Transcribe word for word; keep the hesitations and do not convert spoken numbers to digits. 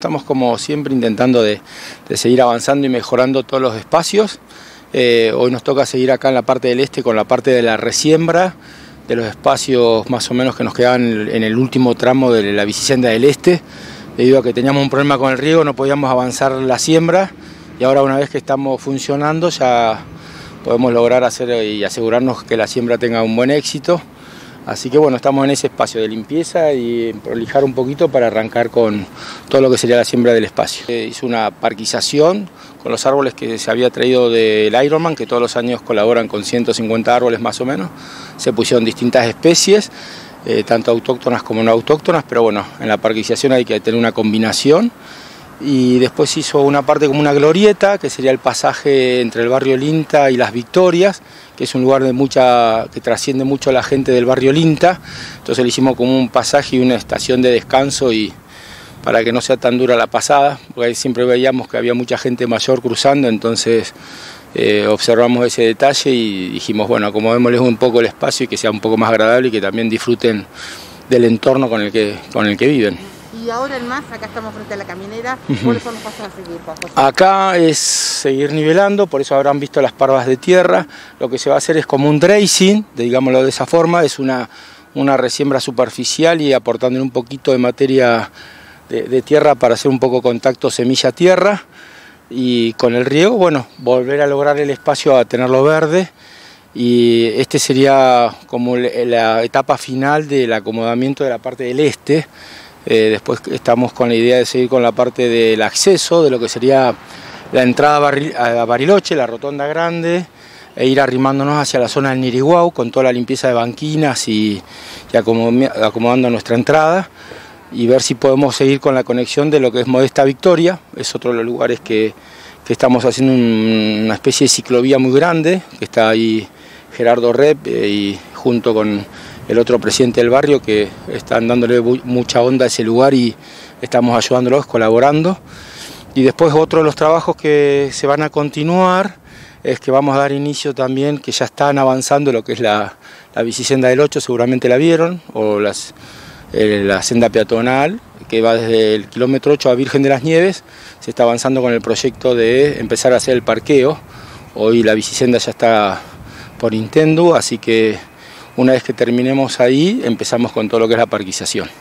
Estamos como siempre intentando de, de seguir avanzando y mejorando todos los espacios. Eh, hoy nos toca seguir acá en la parte del este con la parte de la resiembra, de los espacios más o menos que nos quedaban en el último tramo de la Bicisenda del Este. Debido a que teníamos un problema con el riego no podíamos avanzar la siembra y ahora una vez que estamos funcionando ya podemos lograr hacer y asegurarnos que la siembra tenga un buen éxito. Así que bueno, estamos en ese espacio de limpieza y prolijar un poquito para arrancar con todo lo que sería la siembra del espacio. Eh, hizo una parquización con los árboles que se había traído del Ironman, que todos los años colaboran con ciento cincuenta árboles más o menos. Se pusieron distintas especies, eh, tanto autóctonas como no autóctonas, pero bueno, en la parquización hay que tener una combinación. Y después hizo una parte como una glorieta, que sería el pasaje entre el barrio Linta y Las Victorias, que es un lugar de mucha, que trasciende mucho a la gente del barrio Linta. Entonces le hicimos como un pasaje y una estación de descanso y para que no sea tan dura la pasada, porque ahí siempre veíamos que había mucha gente mayor cruzando, entonces eh, observamos ese detalle y dijimos, bueno, acomodémosles un poco el espacio y que sea un poco más agradable y que también disfruten del entorno con el que, con el que viven. Y ahora en más, acá estamos frente a la caminera, ¿cuáles son los pasos a seguir, José? Acá es seguir nivelando, por eso habrán visto las parvas de tierra. Lo que se va a hacer es como un drazing, digámoslo de esa forma, es una, una resiembra superficial y aportando un poquito de materia de, de tierra para hacer un poco contacto semilla-tierra. Y con el riego, bueno, volver a lograr el espacio a tenerlo verde. Y este sería como la etapa final del acomodamiento de la parte del este. Eh, después estamos con la idea de seguir con la parte del acceso, de lo que sería la entrada a, Barri a Bariloche, la rotonda grande, e ir arrimándonos hacia la zona del Niriguau con toda la limpieza de banquinas y, y acomodando nuestra entrada y ver si podemos seguir con la conexión de lo que es Modesta Victoria. Es otro de los lugares que, que estamos haciendo un, una especie de ciclovía muy grande, que está ahí Gerardo Rep eh, y junto con el otro presidente del barrio que están dándole mucha onda a ese lugar y estamos ayudándolos, colaborando. Y después otro de los trabajos que se van a continuar es que vamos a dar inicio también, que ya están avanzando lo que es la, la Bicisenda del ocho, seguramente la vieron, o las, eh, la senda peatonal, que va desde el kilómetro ocho a Virgen de las Nieves. Se está avanzando con el proyecto de empezar a hacer el parqueo. Hoy la Bicisenda ya está por Nintendo, así que una vez que terminemos ahí, empezamos con todo lo que es la parquización.